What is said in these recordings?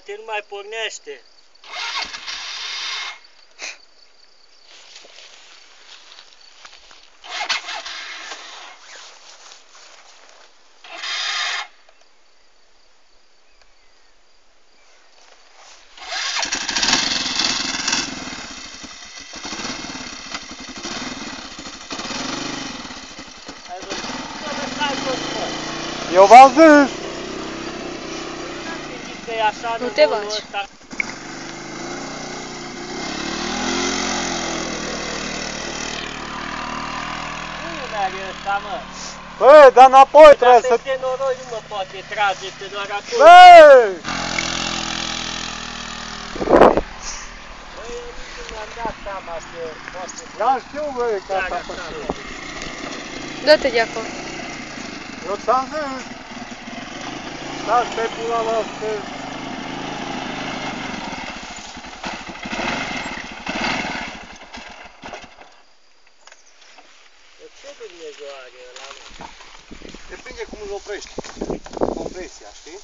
Poate nu mai pornește. Ai văzut că lăsai jos, mă? Eu v-am zis! Că e așa Nu de te volul baci. ăsta. Nu merge ăsta, mă. Băi, dar înapoi trebuie să... Peste noroi nu mă poate trage, că doar acolo. Băi! Băi, eu nici nu mi-am dat seama că poate... Da, știu, băi, că asta Trag a așa, făcut. mă. Dă-te de acolo. Eu ți-am zis! Stați pe pula noastră! De ce Dumnezeu are ăla, mă? Depinde cum îl oprești. Compresia, știi?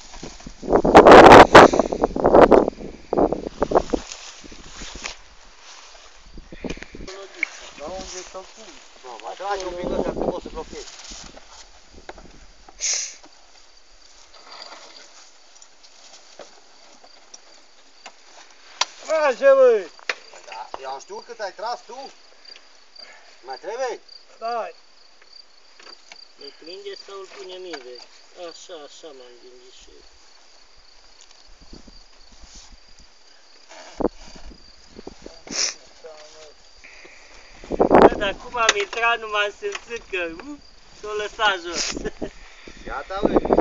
La unde e să-l pun? Nu, mai tragi un pic ăsta, că poți să blochezi. Trage, băi! Da, eu am știut cât ai tras tu. Mai trebuie? Dai! Îl prinde sau îl punem invers? Așa, așa m-am gândit și eu. Bă, dar cum am intrat, nu m-am simțit că s-o lăsat jos. Gata, băi.